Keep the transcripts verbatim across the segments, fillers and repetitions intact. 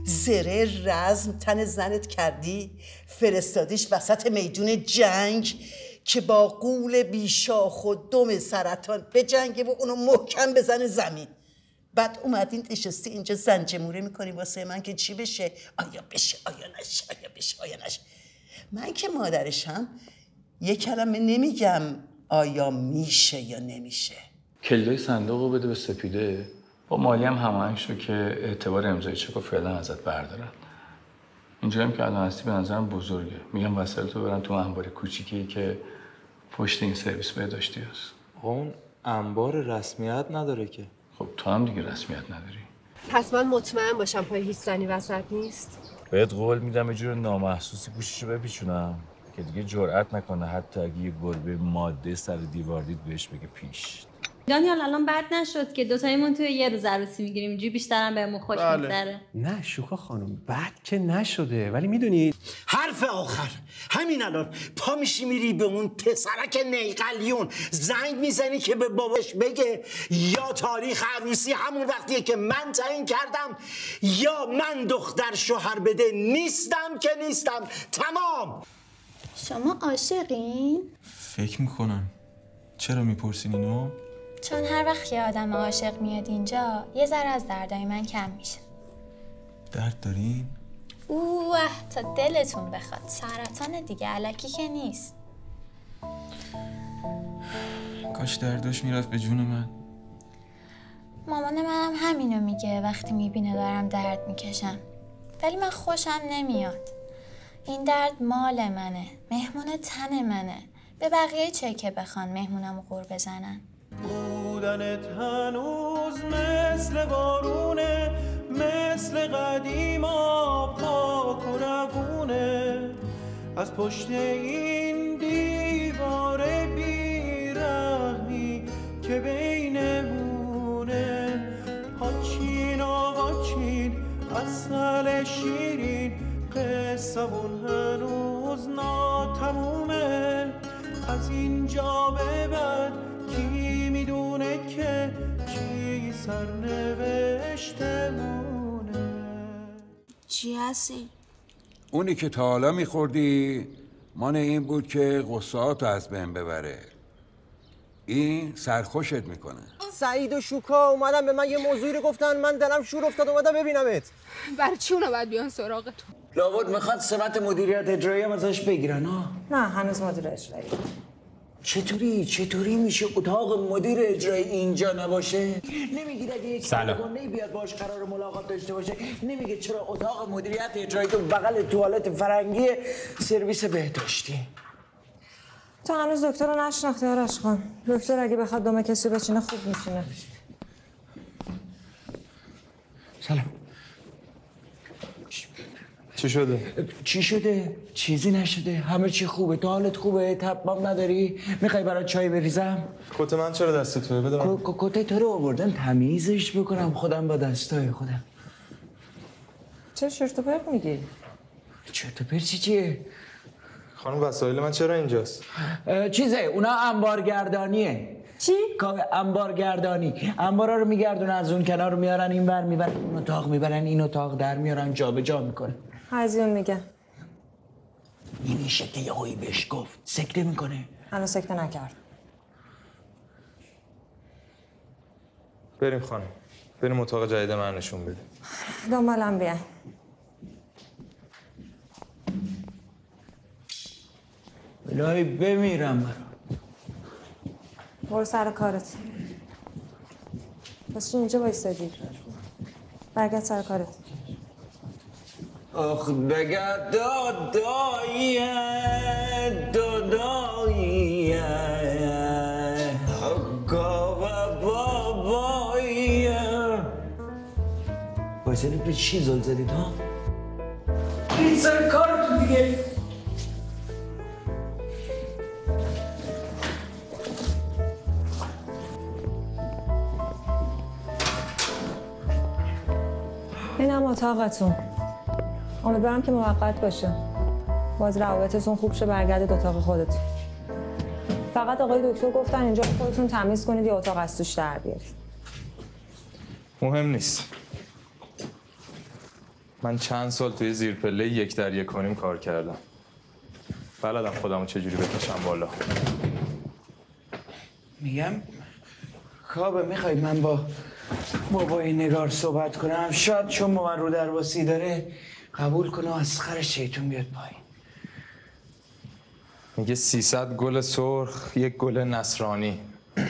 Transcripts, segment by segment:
زره رزم تن زنت کردی، فرستادیش وسط میدون جنگ که با غول بیشاخ و دم سرطان به جنگ و اونو محکم بزنه زمین. بعد اومدین نشستی اینجا زنجموره میکنی واسه من که چی بشه؟ آیا بشه آیا نشه، آیا بشه آیا نشه. من که مادرشم یه کلمه نمیگم آیا میشه یا نمیشه. کلیدای صندوق رو بده به سپیده، با مالی هم هماهنگ شو که اعتبار امضای چک رو فعلا ازت بردارن. اینجا هم که الان هستی به نظرم بزرگه. میگم وسایلتو برن تو انبار کوچیکی که پشت این سرویس بهداشتی هست. اون انبار رسمیت نداره که. خب تو هم دیگه رسمیت نداری. پس من مطمئن باشم پای هیچ زنی وسط نیست. بهت قول میدم یه جور نامحسوسی گوششو بپیچونم که دیگه جرئت نکنه حتی اگه یه گربه ماده سر دیوار دید بهش بگه پیش. دانیال الان بد نشد که دوتاییمون توی یه روز عروسی میگیریم، اینجوری بیشترم بهمون خوش بله. میگذره. نه شوخا خانم بد که نشده، ولی میدونی حرف آخر همین الان پا میشی میری به اون پسرک نیقلیون زنگ میزنی که به باباش بگه یا تاریخ عروسی همون وقتیه که من تعیین کردم یا من دختر شوهر بده نیستم که نیستم. تمام. شما عاشقین؟ فکر میکنم. چرا میپرسین اینو؟ چون هر وقت یه آدم عاشق میاد اینجا یه ذره از دردای من کم میشه. درد دارین؟ اوه تا دلتون بخواد. سرطان دیگه الکی که نیست. کاش درداش میرفت به جون من. مامان منم همینو میگه وقتی میبینه دارم درد میکشم. ولی من خوشم نمیاد. این درد مال منه. مهمون تن منه. به بقیه چه که بخوان مهمونمو غور بزنن. بودنت هنوز مثل بارونه، مثل قدیما پاک و روونه. از پشت این دیوار بیرحمی که بینمونه هاچین آواچین اصل شیرین قصه‌مون هنوز ناتمومه. از اینجا به بعد کی میدونه که چی سرنوشتمونه. چی هستی؟ اونی که تا حالا میخوردی مان این بود که غصه‌هاتو از بین ببره. این سرخوشت میکنه. سعید و شوکا اومدن به من یه موضوعی رو گفتن، من دلم شور افتاد اومدم ببینمت. برای چی اونا باید بیان سراغ تو؟ لابد میخواد سمت مدیریت اجرایی هم ازش بگیرن ها؟ نه هنوز مدیر اجرایی. چطوری چطوری میشه اتاق مدیر اجرایی اینجا نباشه؟ نمیگید اگه یک کارگونه بیاد باش قرار ملاقات داشته باشه نمیگه چرا اتاق مدیریت اجرایی تو بغل توالت فرنگی سرویس بهداشتی؟ تو هنوز دکتر رو نشناختی آرش خان. دکتر اگه بخواد دم کسی بچینه خوب میشینه. سلام. چی شده؟ چی شده؟ چیزی نشده. همه چی خوبه. تو حالت خوبه؟ تبام نداری؟ میخوای برات چای بریزم؟ کت من چرا دست توه؟ بده من. کت تو رو آوردن تمیزش بکنم خودم با دستای خودم. چرا چرت و پرت میگی؟ چرت و پرت چی چیه؟ خانم وسایل من چرا اینجاست؟ چیزه اونا انبارگردانیه. چی؟ کاوه انبارگردانی. انبارا رو میگردونن از اون کنار میارن این ور میبرن اون اتاق میبرن این اتاق در میارن جابجا جا میکنن. هزیون میگه. این میشه که یه هایی بهش گفت سکته میکنه. هنوز سکته نکرد. بریم خانم. بریم اتاق جدید من نشون بده. دنبالم بیاین. الهی بمیرم برا. برو سر کارت. پس اینجا بایستادی. برگرد سر کارت. آخ بگرد داداییه داداییه کاوه باباییه. بایستادی به چی زل زدید ها؟ این سر کارتون دیگه. اینم اتاقتون. امیدوارم که موقت باشه. باز روابطتون خوب شه برگردید اتاق خودتون. فقط آقای دکتر گفتن اینجا خودتون تمیز کنید یه اتاق از توش در بیارید. مهم نیست. من چند سال توی زیرپله یک در یک کنیم کار کردم. بلدم خودمو چجوری بکشم بالا. میگم کابه میخوای من با بابای نگار صحبت کنم؟ شاید چون با من رو درواسی داره قبول کنه و از خر شیطون بیاد پایین. میگه سیصد گل سرخ یک گل نصرانی.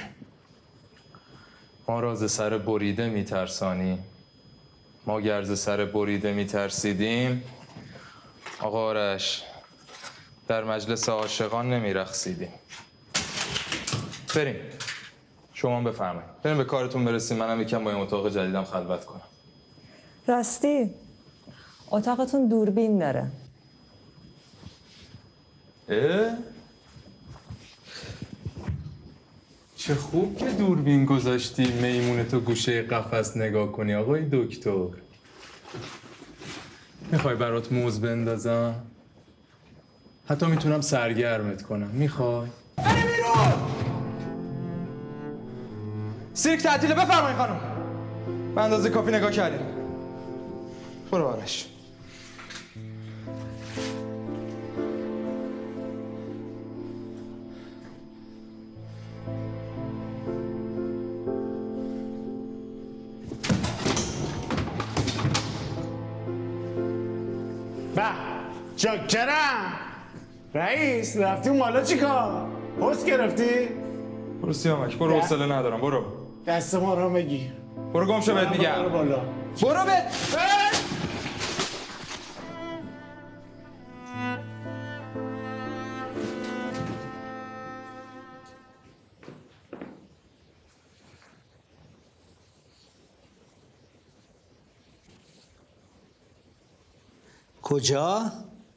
ما راز سر بریده میترسانی. ما گرز سر بریده میترسیدیم. آقا آرش در مجلس عاشقان نمیرقصیدیم. بریم شما بفرمایید. بریم به کارتون برسیم. منم یکم با این اتاق جدیدم خلوت کنم. راستی اتاقتون دوربین داره. اه؟ چه خوب که دوربین گذاشتی میمونتو گوشه قفس نگاه کنی آقای دکتر. میخوای برات موز بندازم؟ حتی میتونم سرگرمت کنم. میخوای؟ بره بیرون! سیرک تعطیله. بفرمایید خانم. به اندازه کافی نگاه کردیم. برو آرش. به چاکرم. رئیس رفتی اون مالا چی کار؟ حوض گرفتی؟ برو سیامک برو. حوصله ندارم. برو دست ما رو بگیر. برو گم شو بهت میگم. برو بالا. برو به کجا؟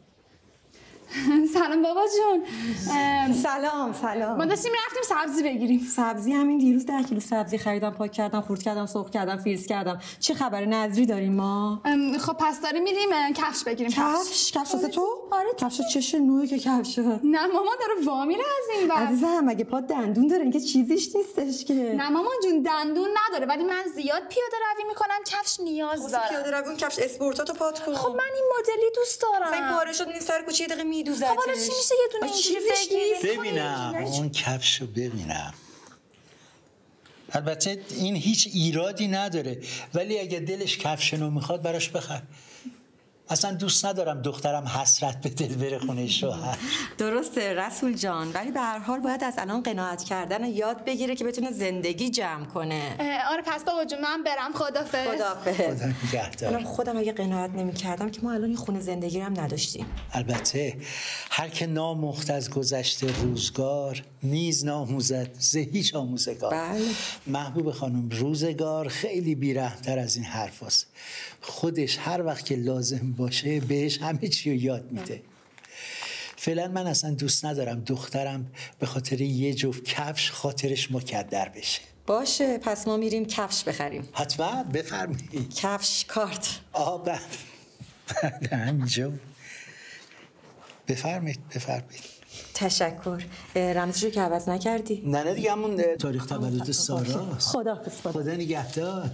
سلام بابا جون. سلام سلام. ما داشتیم رفتیم سبزی بگیریم. سبزی همین دیروز ده کیلو سبزی خریدم، پاک کردم، خورد کردم، سرخ کردم، فریز کردم. چه خبره؟ نظری داریم ما؟ خب پس داریم میریم کفش بگیریم. کفش؟ کفش واسه تو؟ آره. کفش چش نوعی که کفشه؟ نه مامان داره وا میره از این ور. عزیزم مگه پا دندون داره؟ اینکه چیزیش نیستش که. نه مامان جون دندون نداره ولی من زیاد پیاده روی میکنم کفش نیاز دارم. پیاده روی کفش اسپورتاتو پات کن. خب من این مدلی دوست دارم. این پاره شد این سر کوچه دقیقه میدوزه. خب حالا چی میشه یه دونه اینجوری بگیری؟ ببینم اون کفشو ببینم. البته این هیچ ایرادی نداره ولی اگه دلش کفشنو میخواد براش بخر. اصلا دوست ندارم دخترم حسرت به دل بره خونه شوهر. درسته رسول جان ولی به هر حال باید از الان قناعت کردن یاد بگیره که بتونه زندگی جمع کنه. آره پس بابا جون من برم. خدافظ. خدا نگهدار. من خودم اگه قناعت نمی‌کردم که ما الان این خونه زندگی رو هم نداشتیم. البته هر که نامخت از گذشته روزگار نیز ناموزد ز هیچ آموزگار. بله. محبوب خانم روزگار خیلی بی‌رحم‌تر از این حرفاست. خودش هر وقت که لازم باشه بهش همه چی رو یاد میده. فعلا من اصلا دوست ندارم دخترم به خاطر یه جفت کفش خاطرش مکدر بشه. باشه پس ما میریم کفش بخریم. حتما بفرمایید. کفش کارت. آه بله بله همینجا. بفرمایید بفرمایید. تشکر. رمزشو که عوض نکردی؟ نه نه دیگه همون تاریخ تولد ساراست. خداحافظ. خدا نگهدار.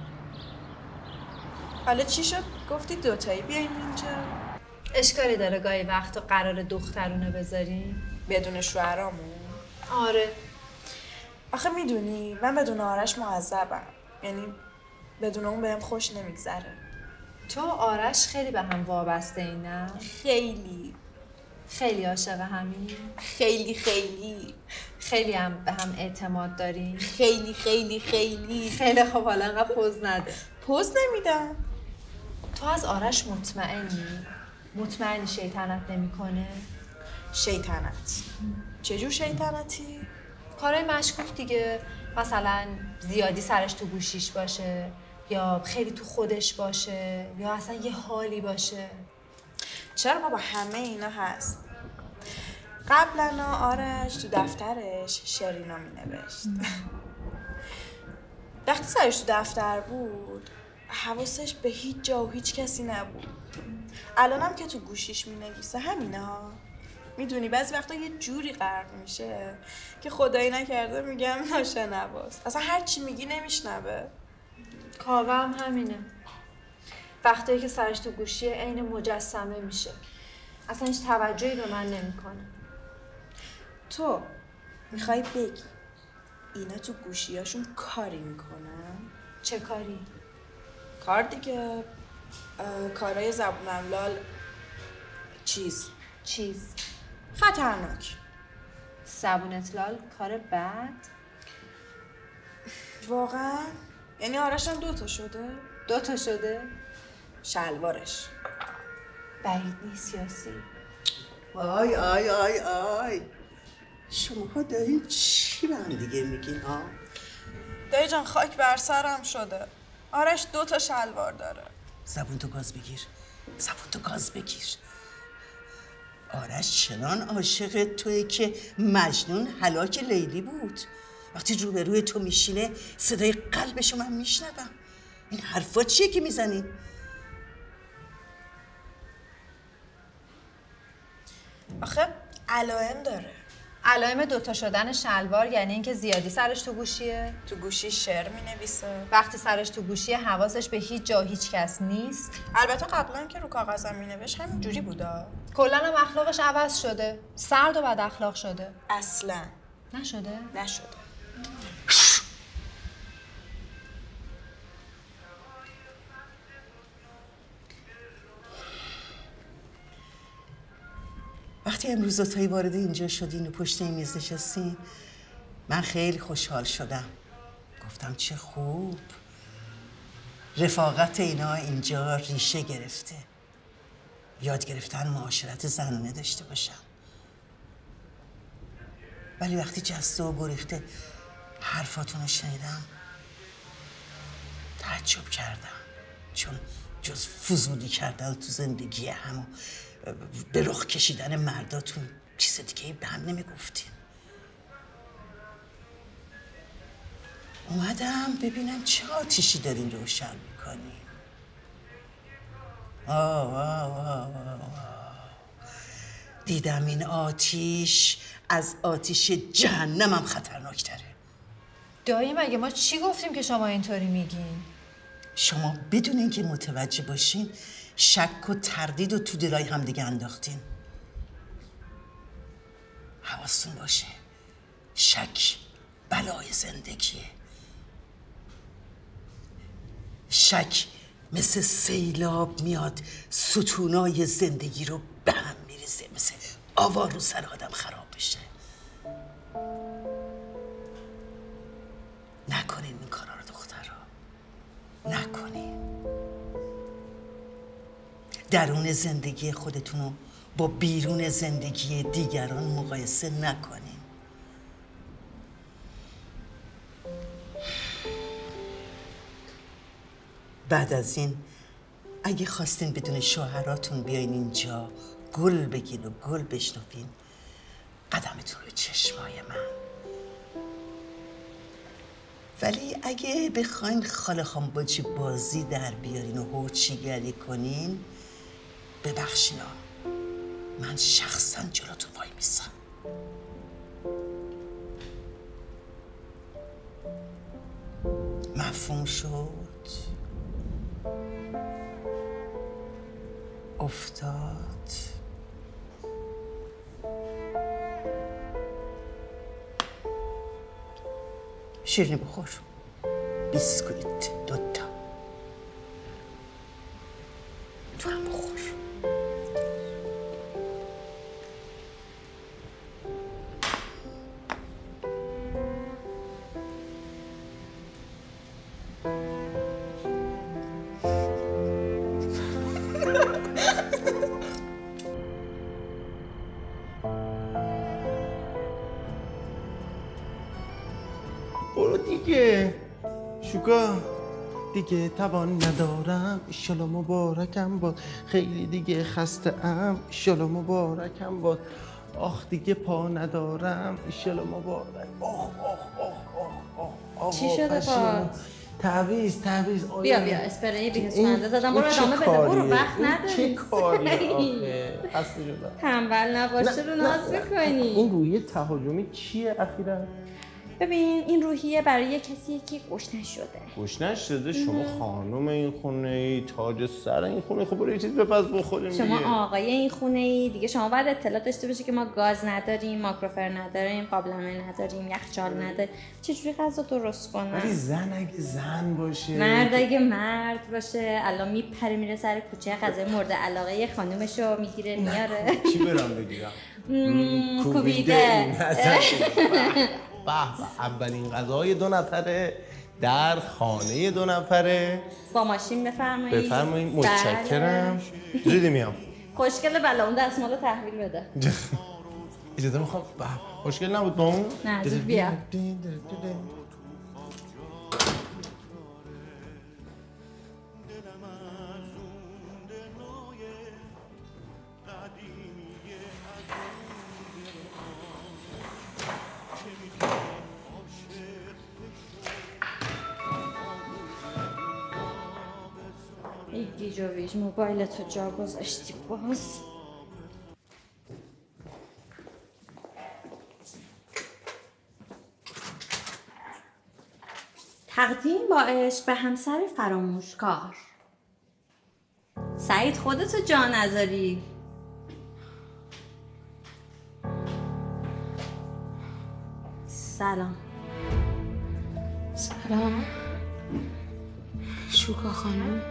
حالا چی شد؟ گفتی دوتایی بیایم اینجا؟ اشکالی داره گاهی وقتا قرار دخترونه بذاریم؟ بدون شوهرامون؟ آره. آخه میدونی من بدون آرش معذبم. یعنی بدون اون بهم خوش نمیگذره. تو آرش خیلی به هم وابسته این نه؟ خیلی. خیلی عاشق همین؟ خیلی خیلی. خیلی هم به هم اعتماد داری؟ خیلی خیلی خیلی. خیلی خب حالا انقدر پوز نده. پوز نمیدم. تو از آرش مطمئنی؟ مطمئنی شیطنت نمیکنه؟ شیطنت؟ چجور شیطنتی؟ کارهای مشکوک دیگه. مثلا زیادی سرش تو گوشیش باشه یا خیلی تو خودش باشه یا اصلا یه حالی باشه. چرا ما با همه اینا هست؟ قبلا آرش تو دفترش شعرینا می نوشت. وقتی سرش تو دفتر بود حواسش به هیچ جا و هیچ کسی نبود. الانم که تو گوشیش می نویسه همینه ها. میدونی بعضی وقتا یه جوری غرق میشه که خدایی نکرده میگم ناشنواست. اصلا هر چی میگی نمیشنوه. کاوه هم همینه. وقتی که سرش تو گوشیه عین مجسمه میشه. اصلا هیچ توجهی به من نمیکنه. تو میخوای بگی اینا تو گوشیاشون کاری میکنن؟ چه کاری؟ کار دیگه، کارهای زبون املال چیز چیز خطرناک. زبون اطلال کار بد؟ واقعا؟ یعنی آرش هم دوتا شده؟ دوتا شده؟ شلوارش بعید نیست یاسی. آی آی آی آی شماها دارین چی به هم دیگه میگین ها؟ دایی جان خاک بر سرم شده. آرش دو تا شلوار داره. زبون تو گاز بگیر، زبون تو گاز بگیر. آرش چنان عاشق توی که مجنون هلاک لیلی بود. وقتی روبروی تو میشینه صدای قلبشو من میشنوم. این حرفا چیه که میزنی؟ آخه علائم داره. علائم دوتا شدن شلوار یعنی اینکه زیادی سرش تو گوشیه؟ تو گوشی شعر مینویسه. وقتی سرش تو گوشیه حواسش به هیچ جا هیچ کس نیست. البته قبلا که رو کاغذم مینوشت همین جوری بودا. کلا هم اخلاقش عوض شده. سرد و بد اخلاق شده. اصلا نشده؟ نشده. وقتی امروز دوتایی وارد اینجا شدین و پشت این میز نشستین من خیلی خوشحال شدم. گفتم چه خوب رفاقت اینا اینجا ریشه گرفته. یاد گرفتن معاشرت زنانه داشته باشم. ولی وقتی جسته و گریخته حرفاتون رو شنیدم تعجب کردم، چون جز فضولی کردن تو زندگی همو به رخ کشیدن مرداتون چیز دیگه به هم نمیگفتین. اومدم ببینم چه آتیشی دارین روشن میکنین. آه آه آه آه. دیدم این آتیش از آتیش جهنمم خطرناکتره. دایی مگه ما چی گفتیم که شما اینطوری میگین؟ شما بدون اینکه متوجه باشین شک و تردید و تو دلای هم دیگه انداختین. حواستون باشه شک بلای زندگیه. شک مثل سیلاب میاد ستونای زندگی رو به هم میریزه، مثل آوار رو سر آدم خراب بشه. نکنین این کارا رو دخترها، نکنین. درون زندگی خودتون رو با بیرون زندگی دیگران مقایسه نکنین. بعد از این اگه خواستین بدون شوهراتون بیاین اینجا گل بگین و گل بشنفین قدمتون رو چشمای من. ولی اگه بخواین خاله خان باجی بازی در بیارین و هوچیگری کنین ببخشینا من شخصا جلوتون وای میسم. مفهوم شد؟ افتاد؟ شیرینی بخور. بیسکویت دوتا تو هم بخور. برو دیگه شوکا، دیگه توان ندارم. ایشالا مبارکم باد، خیلی دیگه خسته ام. ایشالا مبارکم باد. آخ دیگه پا ندارم. ایشالا مبارک. آخ آخ آخ آخ آخ. چی شده پا؟ تعویض تعویض. بیا بیا اسپری بیهوش‌کننده دادم. برو ادامه بده. برو وقت نداری. چه کاریه آخه؟ خسته شدم. تنبل نباشه رو ناز میکنی. این روحیه تهاجمی چیه اخیراً؟ ببین این روحیه برای یه کسی که گشنه شده. گشنه شده؟ شما خانم این خونه ای، تاج سر این خونه، خب برو یه چیز بپز بخوریم. شما دیگه آقای این خونه ای دیگه، شما باید اطلاع داشته باشی که ما گاز نداریم، ماکروفر نداریم، قابلمه نداریم، یخچال نداریم. چجوری غذا درست کنم؟ ولی زن اگه زن باشه، مرد اگه مرد باشه، الان میپره میره سر کوچه غذای مورد علاقه خانومشو میگیره میاره. چی برام بگیرم؟ کوبیده. به اولین غذای دو نفره در خانه دو نفره. با ماشین بفرمایید. بفرمایید. متشکرم. زودی میام. خوشگله بله اون دستمالو تحویل بده. اجازه میخوام. خوشگل نبود با اون؟ نه زود بیا. ای گیجویش موبایلتو جا گذاشتی باز. تقدیم با عشق به همسر فراموشکار. سعید خودتو جا نذاری. سلام. سلام شوکا خانم.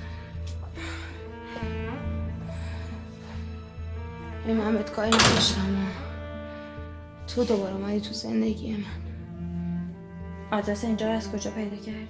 من بهت کاری نداشتم. تو دوباره اومدی تو زندگی من. آدرس اینجا رو از کجا پیدا کردی؟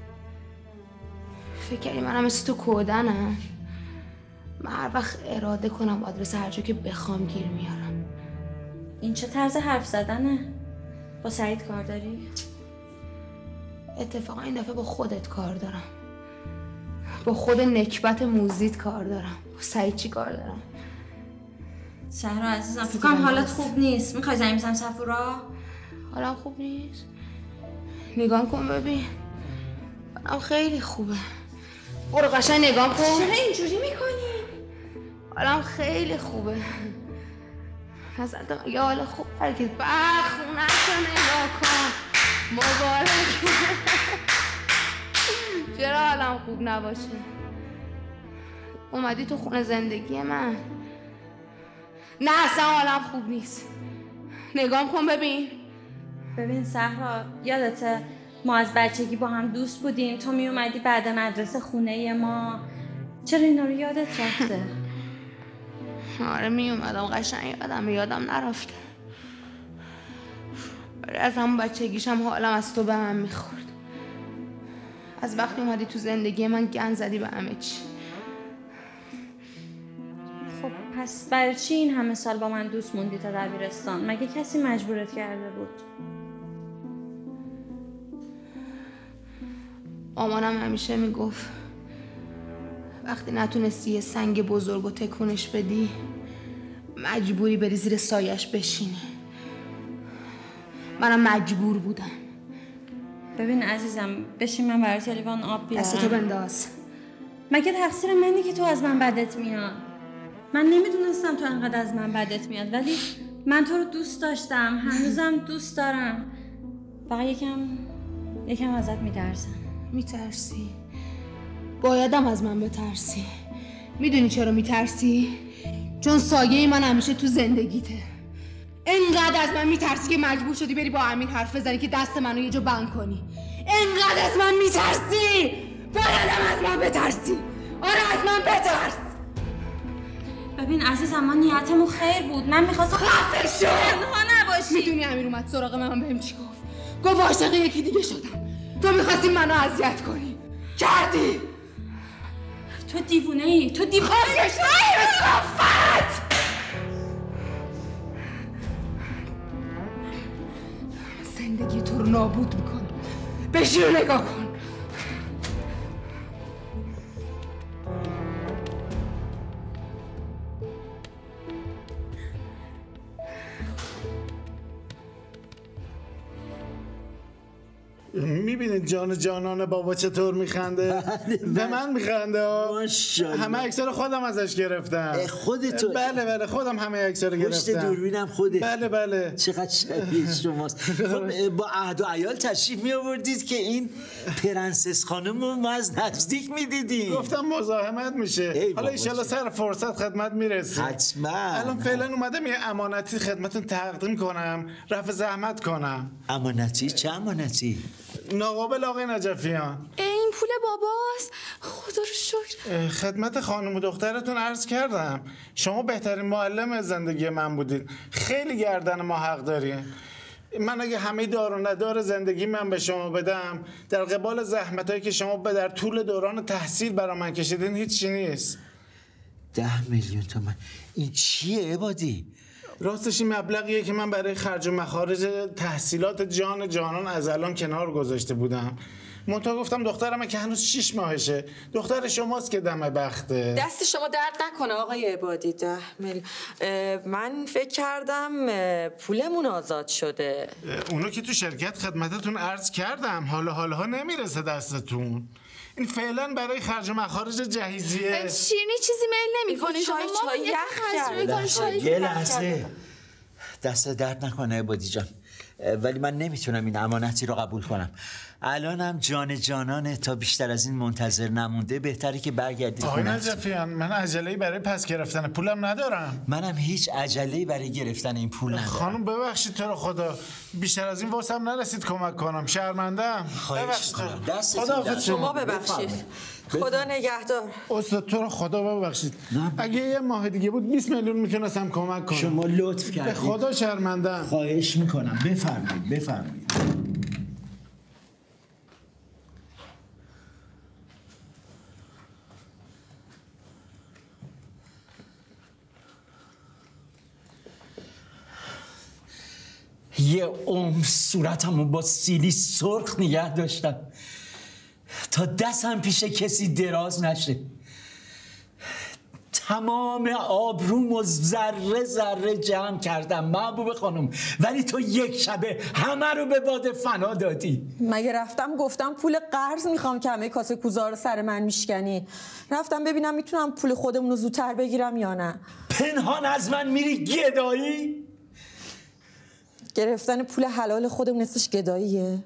فکر کردی منم مثل تو کودنم؟ من هر وقت اراده کنم آدرس هر جا که بخوام گیر میارم. این چه طرز حرف زدنه؟ با سعید کار داری؟ اتفاقا این دفعه با خودت کار دارم. با خود نکبت موزیت کار دارم. با سعید چی کار دارم؟ شهرا عزیزم فکر کنم حالت خوب نیست. میخوای زنگ بزنم صفورا؟ حالم خوب نیست. نگاه کن ببین. حالم خیلی خوبه. برو قشنگ نگاه کن. چرا اینجوری میکنی؟ حالم خیلی خوبه. اصلا یه حال خوب هرگز بخونش نگاه کن. مبارک. چرا حالم خوب نباشه؟ اومدی تو خونه زندگی من. نه اصلا حالم خوب نیست. نگام کن ببین. ببین سهرا یادته ما از بچگی با هم دوست بودیم، تو می اومدی بعد مدرسه خونه ما. چرا اینا رو یادت رفته؟ آره می اومدم قشنگ یادم یادم نرفته. آره از همون بچگیشم حالم از تو به هم میخورد. از وقتی اومدی تو زندگی من گند زدی به همه چی. خب پس برای چی این همه سال با من دوست موندی تا دبیرستان؟ مگه کسی مجبورت کرده بود؟ مامانم همیشه میگفت وقتی نتونستی یه سنگ بزرگ و تکونش بدی مجبوری بری زیر سایش بشینی. منم مجبور بودم. ببین عزیزم بشین من برای لیوان آب بیارم. دستتو بنداز. مگه تقصیر منی که تو از من بدت میاد؟ من نمیدونستم تو انقدر از من بدت میاد، ولی من تو رو دوست داشتم، هنوزم دوست دارم. فقط یکم یکم ازت میترسم. میترسی؟ بایدم از من بترسی. میدونی چرا میترسی؟ چون سایه من همیشه تو زندگیته. انقدر از من میترسی که مجبور شدی بری با امیر حرف بزنی که دست منو یه جا بند کنی. انقدر از من میترسی. بایدم از من بترسی. آره از من بترس. ببین عزیزم ما نیتمون خیر بود. من میخواستم خفه شو. تنها نباشی. میدونی امیر اومد سراغ من بهم چی گفت؟ گفت عاشق یکی دیگه شدم. تو میخواستی منو اذیت کنی. کردی. تو دیوونه ای. تو دیوونه ای. صفت. زندگی تو رو نابود میکنم. بشین رو نگاه کن. میبینید جان جانان بابا چطور میخنده؟ به من میخنده. ماشاءالله. همه عکس‌ها خودم ازش گرفتم. خودتو؟ بله بله خودم همه عکس‌ها رو گرفتم. پشت دوربینم خودت؟ بله بله. چقدر شبیه شماست. خب با عهد و عیال تشریف می آوردید که این پرنسس خانم رو ما از نزدیک میدیدیم. گفتم مزاحمت میشه. حالا ان شاءالله سر فرصت خدمت میرسیم. حتما. الان فعلا اومدم یه امانتی خدمتتون تقدیم کنم، رفع زحمت کنم. امانتی؟ چه امانتی؟ ناقابل آقای نجفیان. این پول باباست. خدا رو شکر. خدمت خانم و دخترتون عرض کردم شما بهترین معلم زندگی من بودید. خیلی گردن ما حق دارین. من اگه همه دار و ندار زندگی من به شما بدم در قبال زحمتایی که شما به در طول دوران تحصیل برا من کشیدین هیچی نیست. ده میلیون تومن این چیه عبادی؟ راستش این مبلغیه که من برای خرج و مخارج تحصیلات جان جانان از الان کنار گذاشته بودم. منتها گفتم دخترم که هنوز شیش ماهشه، دختر شماست که دم بخته. دست شما درد نکنه آقای عبادی. ده میلیون من فکر کردم پولمون آزاد شده. اونو که تو شرکت خدمتتون عرض کردم، حالا حالها نمیرسه دستتون. این فعلا برای خرج و مخارج جهیزیه. شیرینی چیزی میل نمی‌کنی شما؟ چای یخ کرد. یه لحظه دست درد نکنه عبادی جان، ولی من نمیتونم این امانتی رو قبول کنم. الانم جان جانانه، تا بیشتر از این منتظر نمونده بهتره که برگردی آقای خونه. نجفیان من عجله‌ای برای پس گرفتن پولم ندارم. منم هیچ عجله‌ای برای گرفتن این پول ندارم. خانم ببخشید تو رو خدا، بیشتر از این واسم نرسید کمک کنم، شرمنده‌ام. ببخشید. خدا شما ببخشید. خدا نگهدار. استاد تو رو خدا ببخشید. اگه یه ماه دیگه بود بیست میلیون میتونستم کمک کنم. شما لطف کردید. به خدا شرمنده‌ام. خواهش میکنم بفرمایید بفرمایید. یه عمر صورتمو با سیلی سرخ نگه داشتم تا دستم پیش کسی دراز نشه. تمام آبروم و ذره ذره جمع کردم محبوب خانم، ولی تو یک شبه همه رو به باد فنا دادی. مگه رفتم گفتم پول قرض میخوام که همه کاسه کوزا رو سر من میشکنی؟ رفتم ببینم میتونم پول خودمون رو زودتر بگیرم یا نه. پنهان از من میری گدایی؟ گرفتن پول حلال خودمون نصفش گداییه.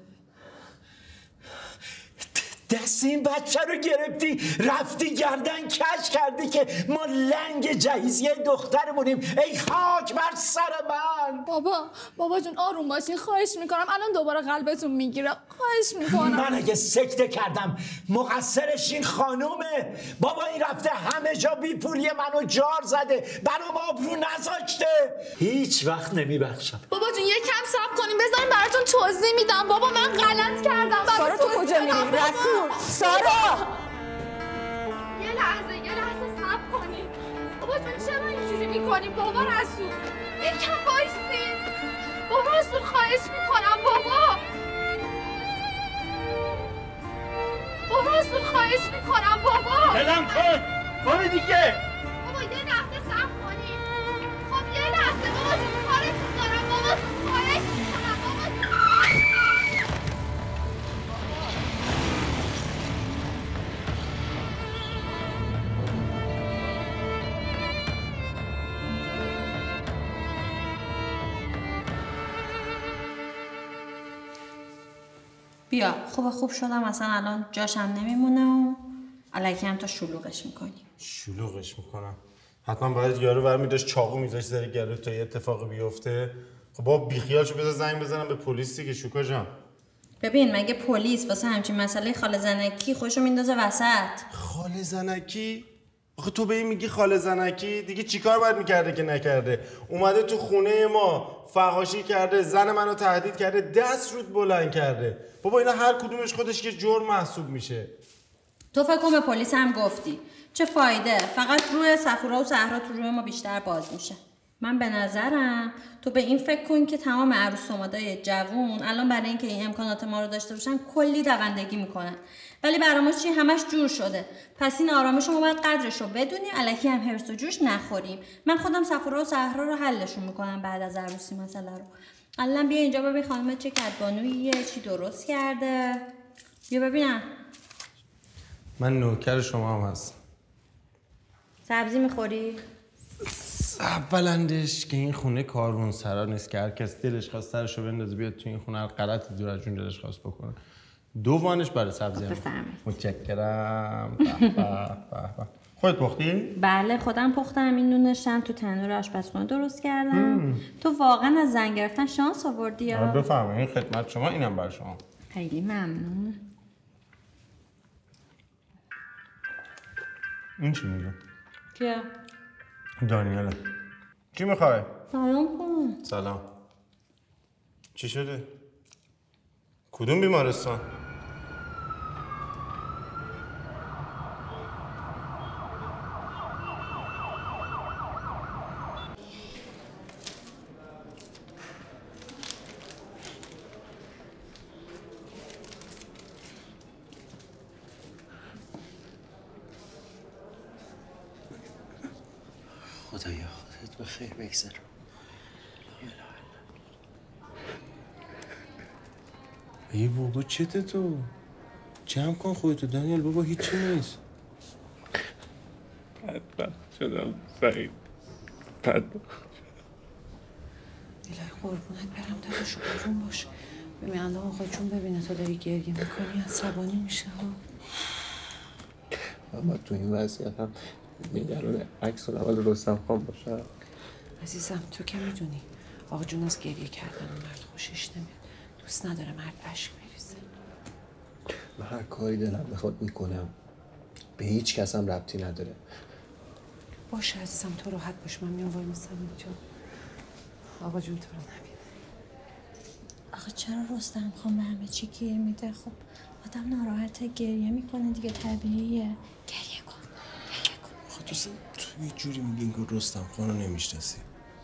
دست این بچه رو گرفتی رفتی گردن کش کردی که ما لنگ جهیزیه دخترمونیم. ای خاک بر سر من. بابا بابا جون آروم باشین خواهش میکنم، الان دوباره قلبتون میگیره خواهش میکنم. من اگه سکته کردم مقصرش این خانومه. بابا این رفته همه جا بی پولی منو جار زده، برام آبرو نذاشته. هیچ وقت نمیبخشم. بابا جون یکم صبر کنیم بذاریم براتون توضیح میدم. بابا من غلط کردم. سارا تو کجا میری؟ رسول سارا یه لحظه یه لحظه صبر کنید. بابا جون چرا اینجوری میکنیم؟ بابا رسول یکم وایسین. بابا رسول خواهش میکنم. بابا بابا رسول خواهش میکنم. بابا دلم کن برو دیگه. بابا یه لحظه صبر کنید. خب یه لحظه بابا جون کارتون دارم. بابا خواهش میکنم. بابا بیا خوب خوب شدم اصلا الان جاشم نمیمونه و الکی هم تا شلوغش میکنی. شلوغش میکنم؟ حتما باید یارو برمی داشت چاقو میذاشت در گلو تا یه اتفاقی بیفته. خب بابا بیخیالشو بذار زنگ بزنم به پلیس دیگه شوکا جان. ببین مگه پلیس واسه همچین مسئله خاله زنکی خوشو میندازه وسط؟ خاله زنکی؟ آخه تو به این میگی خاله زنکی؟ دیگه چیکار باید میکرده که نکرده؟ اومده تو خونه ما فحاشی کرده، زن منو تهدید کرده، دست رود بلند کرده. بابا اینا هر کدومش خودش که جرم محسوب میشه. تو فکر کن به پلیس هم گفتی چه فایده؟ فقط روی صفورا و صحرا تو روی ما بیشتر باز میشه. من به نظرم تو به این فکر کن که تمام عروس دامادای جوون الان برای اینکه این امکانات ما رو داشته باشن کلی دوندگی میکنن، ولی برای ما چی همش جور شده. پس این آرامش ما باید قدرش رو بدونیم، الکی هم هرس و جوش نخوریم. من خودم صفورا و صحرا رو حلشون میکنم بعد از عروسی مسئله رو. الان بیا اینجا ببین خانم چه کدبانویه، چی درست کرده. بیا ببینم. من نوکر شما هم هستم. سبزی میخوری؟ اولندش که این خونه کارون سرا نیست که هر کس دلش خواست سرشو بندازه بیاد تو این خونه هر غلطی دور از جون دلش خواست بکنه. دوانش برای سبزی هم. متشکرم. به به به به. خودت پختی؟ بله خودم پختم. این نونشم تو تنور آشپزخونه درست کردم. مم. تو واقعا از زن گرفتن شانس آوردی یا؟ آره بفرمایید این خدمت شما، اینم برای شما. خیلی ممنون. این چی میگه؟ کیه؟ دانیاله. چی میخوای؟ سلام کن. سلام. چی شده؟ کدوم بیمارستان؟ خدایا خودت به خیر بگذر. ای بابا چته تو؟ جمع کن خودتو دانیال بابا هیچی نیست. بدبخت شدم سعید. بدبخت. الهی قربونت برم داداش آروم باش. ببین الان آقا جون ببینه تو داری گریه میکنی عصبانی میشه ها. اما تو این وضعیت هم نگران عکس العمل رستم خان باشم. عزیزم تو که میدونی آقا جون از گریه کردن مرد خوشش نمیاد. دوست نداره مرد اشک بریزه. من هر کاری دلم بخواد میکنم. به هیچ کس هم ربطی نداره. باشه عزیزم تو راحت باش. من میام وای میسم اینجا. آقا جون تو رو نبینه. آخه چرا رستم خان به همه چی گیر میده؟ خب آدم ناراحته گریه میکنه دیگه طبیعیه. گریه کن. گریه کن. خب تو تو یه جوری میگین که رستم خان رو نمیشناسی.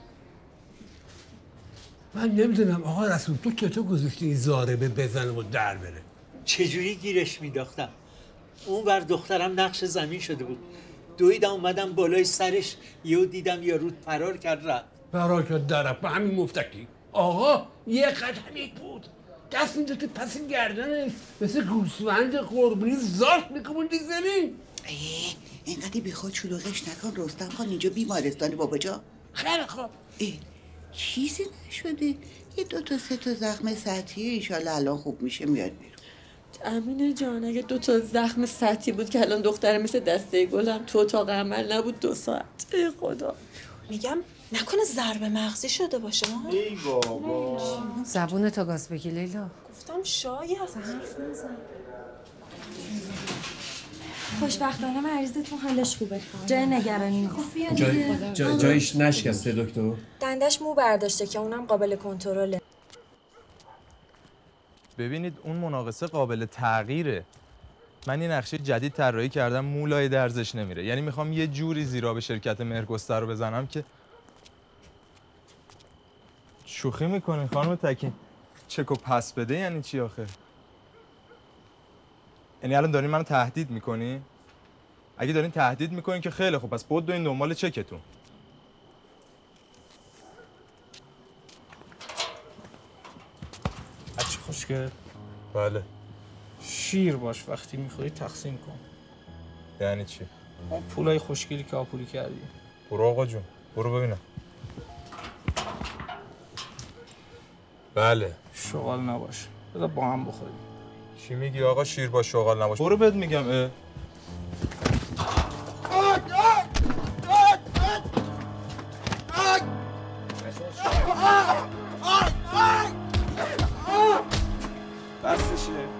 من نمیدونم آقا رسول تو چطور گذاشتی این زاربه بزنه و در بره؟ چجوری گیرش میداختم؟ اون بر دخترم نقش زمین شده بود. دویدم اومدم بالای سرش یهو دیدم یارو فرار کرد رفت. فرار کرد در رفت به همین مفتکی. آقا یه قدمی بود دست میداد پس گردنش مثل گوسفند قربونی زارت میکموندی زمین. اینقدر بی خود شلوغش نکن رستم خان اینجا بیمارستان بابا جا. خیلی خوب. چیزی نشده یه دو تا سه تا زخم سطحیه ایشالا الان خوب میشه میاد بیرون. امینه جان اگه دو تا زخم سطحی بود که الان دختره مثل دسته گلم تو اتاق عمل نبود دو ساعت. ای خدا میگم نکنه ضرب مغزی شده باشه ها؟ ای بابا زبون تا گاز بگی لیلا. گفتم شاید. حرف نزن. خوشبختانه مریضتون حالش خوبه. جای نگرانی نیست. خب بیا دیگه. جا، جایش نشکسته دکتر؟ دندش مو برداشته که اونم قابل کنترله. ببینید اون مناقصه قابل تغییره. من یه نقشه جدید طراحی کردم مولای درزش نمیره. یعنی میخوام یه جوری زیرا به شرکت مهرگستر رو بزنم که شوخی میکنین خانم تکین. چکو پس بده یعنی چی آخه؟ یعنی الان دارین منو تهدید میکنی؟ اگه دارین تهدید میکنین که خیلی خوب پس بدوین دنبال چکتون. بچه خوشگل. بله. شیر باش وقتی میخوری تقسیم کن. یعنی چی؟ اون پولای خوشگلی که آپولی کردی. برو آقا جون برو ببینم. بله. شغال نباش بذار با هم بخوریم. چی میگی آقا شیر با شغال نباش؟ برو بهت میگم. اه. بستشه.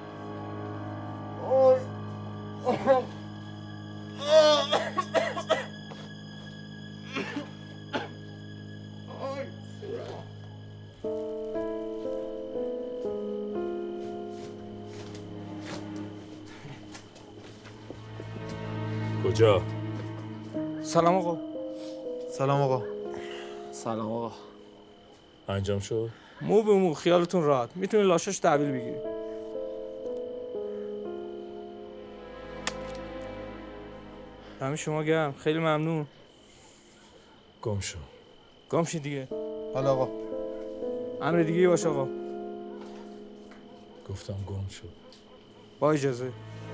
کجا؟ سلام آقا. سلام آقا. سلام آقا. انجام شد؟ مو به مو خیالتون راحت. میتونی لاشاش تحویل بگیری. همین شما گرم. خیلی ممنون. گم شو. گم شی دیگه. حالا آقا. امر دیگه باش آقا. گفتم گم شد. با اجازه.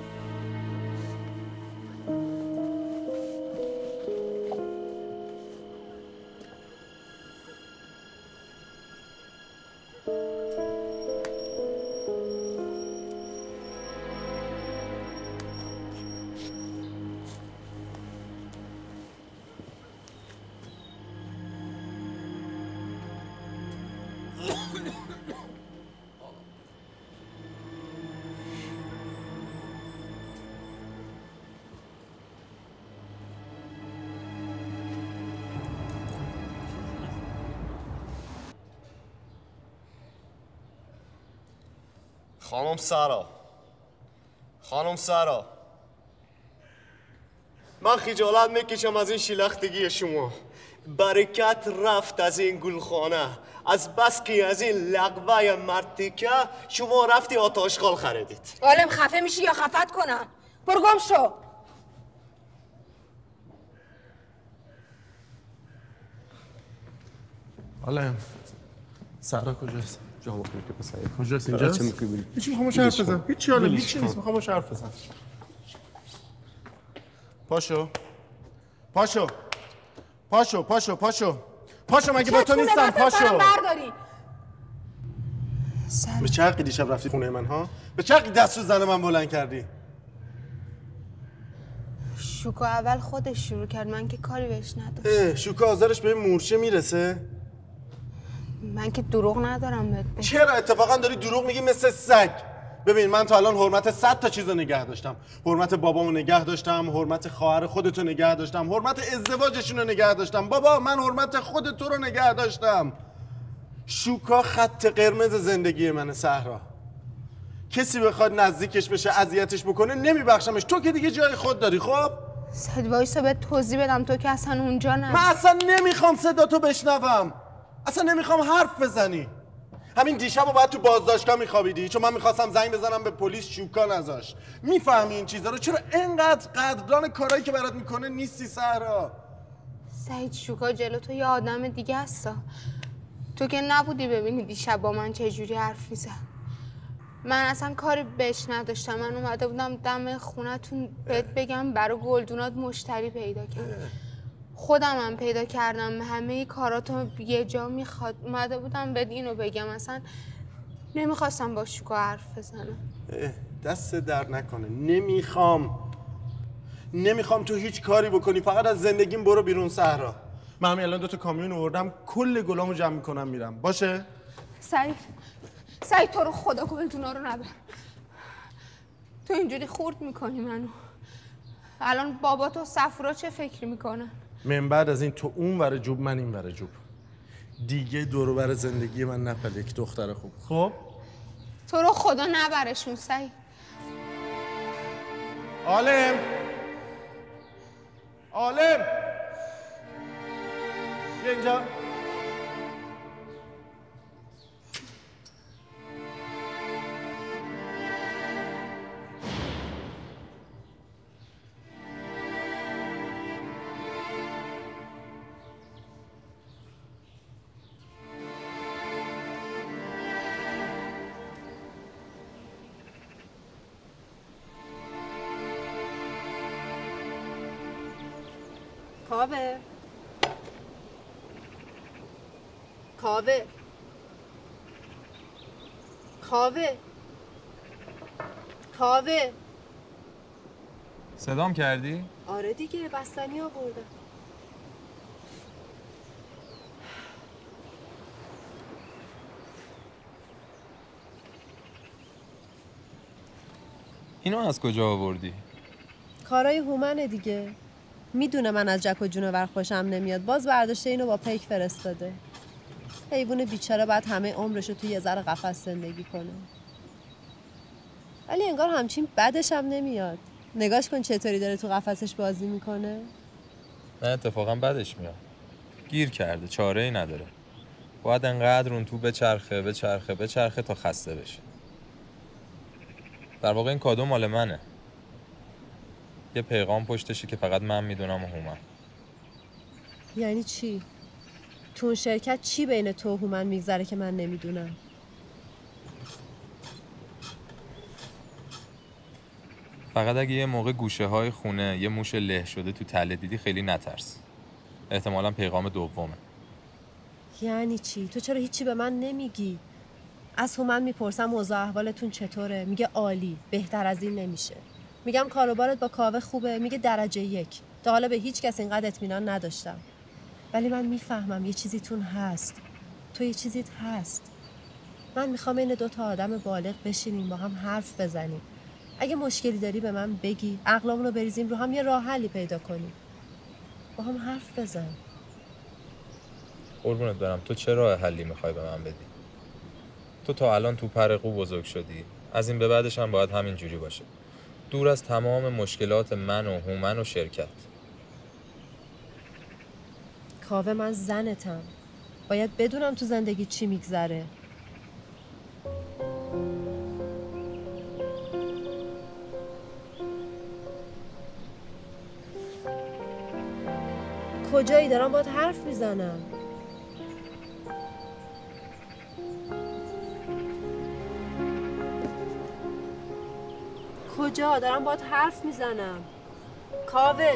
خانم سارا خانم سارا من خجالت میکشم از این شلختگی شما. برکت رفت از این گلخانه. از بس که از این لقوه مرتیکه شما رفتی آتاشغال خریدید. عالم خفه میشی یا خفت کنم؟ برو گم شو. عالم سارا کجاست؟ جواب بده که پسر کجاست اینجا؟ چه می‌خوای بری؟ هیچ می‌خوام حرف بزنم. هیچ حالا هیچ نیست می‌خوام حرف بزنم. پاشو. پاشو. پاشو پاشو پاشو. پاشو مگه با تو نیستم پاشو. برداری. به چه حقی دیشب رفتی خونه من ها؟ به چه حقی دست رو زن من بلند کردی؟ شوکا اول خودش شروع کرد، من که کاری بهش نداشتم. شوکا آزارش به مورچه میرسه؟ من که دروغ ندارم بهت بگم. چرا اتفاقا داری دروغ میگی مثل سگ؟ ببین من تا الان حرمت صد تا چیزو نگه داشتم. حرمت بابامو نگه داشتم، حرمت خواهر خودتو نگه داشتم، حرمت ازدواجشون رو نگه داشتم. بابا من حرمت خود تو رو نگه داشتم. شوکا خط قرمز زندگی منه صحرا. کسی بخواد نزدیکش بشه اذیتش بکنه نمیبخشمش. تو که دیگه جای خود داری. خب سید وایسا بهت توضیح بدم، تو که اصلا اونجا نه. من اصلا نمیخوام صدا تو بشنوم. اصلا نمیخوام حرف بزنی. همین دیشب باید تو بازداشتگاه میخوابیدی چون من میخواستم زنگ بزنم به پلیس شوکا نذاش. میفهمی این چیزا رو؟ چرا اینقدر قدردان کارایی که برات میکنه نیستی صحرا؟ سعید شوکا جلو تو یه آدم دیگه هستا. تو که نبودی ببینی دیشب با من چه جوری حرف میزد. من اصلا کاری بهش نداشتم. من اومده بودم دم خونتون بهت بگم برای گلدونات مشتری پیدا کرد. خودم هم پیدا کردم. همه کاراتو یه جا میخواد. اومده بودم بهت اینو بگم. اصلا نمیخواستم با شوکا حرف بزنم. دست درد نکنه. نمیخوام نمیخوام تو هیچ کاری بکنی. فقط از زندگیم برو بیرون صحرا. من همین الان دو تا کامیون آوردم کل گلامو جمع میکنم میرم. باشه؟ سعید سعید تو رو خدا گلدونا رو نبر. تو اینجوری خورد میکنی منو. الان بابا تو صفورا چه فکری میکنن؟ من بعد از این تو اون ور جوب من این ور جوب. دیگه دور بر زندگی من نپل یک دختر خوب. خب تو رو خدا نبرشون سعید. عالم عالم بیا اینجا. کاوه کاوه کاوه کاوه صدام کردی؟ آره دیگه بستنی آوردم. اینو از کجا آوردی؟ کارای هومنه دیگه. میدونه من از جک و جونور خوشم نمیاد، باز برداشته اینو با پیک فرستاده. حیوان بیچاره بعد همه عمرشو توی یه ذره قفس زندگی کنه. ولی انگار همچین بدش هم نمیاد. نگاش کن چطوری داره تو قفسش بازی میکنه. نه اتفاقا بدش میاد. گیر کرده، چاره ای نداره. باید انقدر اون تو بچرخه بچرخه بچرخه تا خسته بشه. در واقع این کادو مال منه. یه پیغام پشتشه که فقط من میدونم و هومن. یعنی چی؟ تو اون شرکت چی بین تو و هومن میگذره که من نمیدونم؟ فقط اگه یه موقع گوشه های خونه یه موش له شده تو تله دیدی خیلی نترس. احتمالاً پیغام دومه. یعنی چی؟ تو چرا هیچی به من نمیگی؟ از هومن میپرسم اوضاع احوالتون چطوره؟ میگه عالی، بهتر از این نمیشه. میگم کاروبارت با کاوه خوبه؟ میگه درجه یک. تا حالا به هیچ کس اینقدر اطمینان نداشتم. ولی من میفهمم یه چیزیتون هست. تو یه چیزیت هست. من میخوام این دو تا آدم بالغ بشینیم با هم حرف بزنیم. اگه مشکلی داری به من بگی، عقلامون رو بریزیم رو هم، یه راه حلی پیدا کنیم. با هم حرف بزن. قربونت برم، تو چه راه حلی میخوای به من بدی؟ تو تا الان تو پرقو بزرگ شدی. از این به بعدش هم باید همین جوری باشه. دور از تمام مشکلات من و هومن و شرکت. کاوه، من زنتم. باید بدونم تو زندگی چی میگذره. کجایی؟ دارم باید حرف میزنم. کجا؟ دارم باید حرف میزنم. کاوه.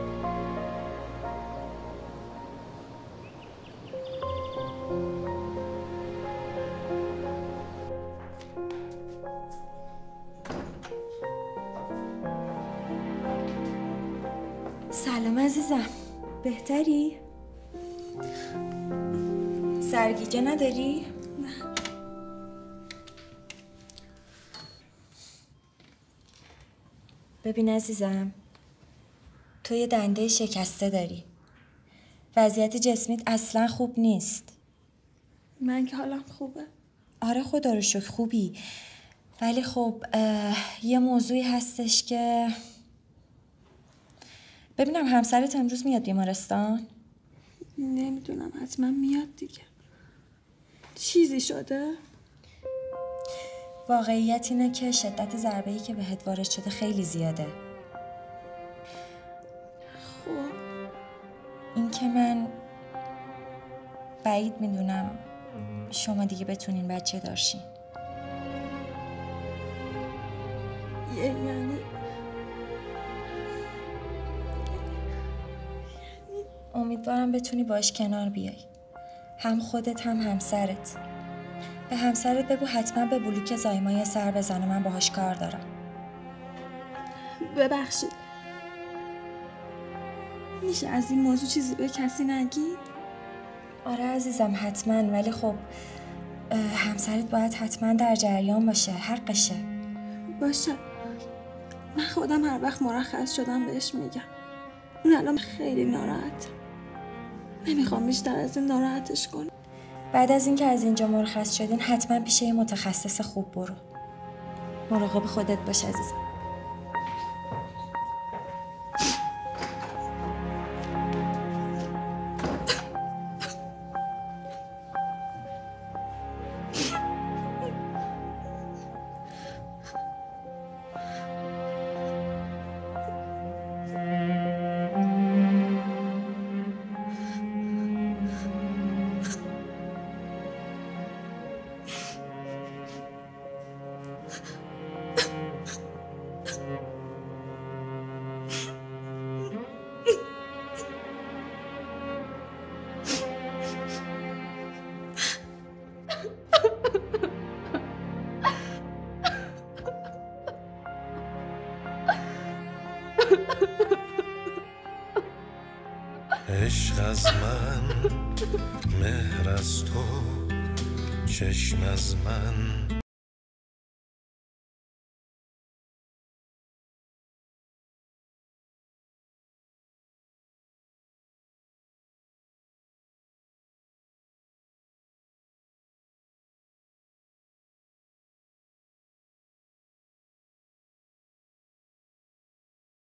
سلام عزیزم، بهتری؟ سرگیجه نداری؟ نه. ببین عزیزم، تو یه دنده شکسته داری. وضعیت جسمیت اصلا خوب نیست. من که حالم خوبه. آره خدا رو شکر خوبی. ولی خب یه موضوعی هستش که ببینم همسرت امروز میاد بیمارستان؟ نمیدونم، حتما میاد دیگه. چیزی شده؟ واقعیت اینه که شدت ضربه‌ای که بهت وارد شده خیلی زیاده. خب این که من بعید میدونم شما دیگه بتونین بچه دارشین. یعنی امیدوارم بتونی باش کنار بیای. هم خودت هم همسرت. به همسرت بگو حتما به بلوک زایمای سر بزنه، من باهاش کار دارم. ببخشید، میشه از این موضوع چیزی به کسی نگی؟ آره عزیزم حتما، ولی خب همسرت باید حتما در جریان باشه، حقشه. باشه، من خودم هر وقت مرخص شدم بهش میگم. اون الان خیلی ناراحت. نمیخوام بیشتر از این ناراحتش کنم. بعد از اینکه از اینجا مرخص شدین حتما پیش یه متخصص خوب برو. مراقب خودت باش عزیزم. عشق از من، مهر از تو، چشم از من،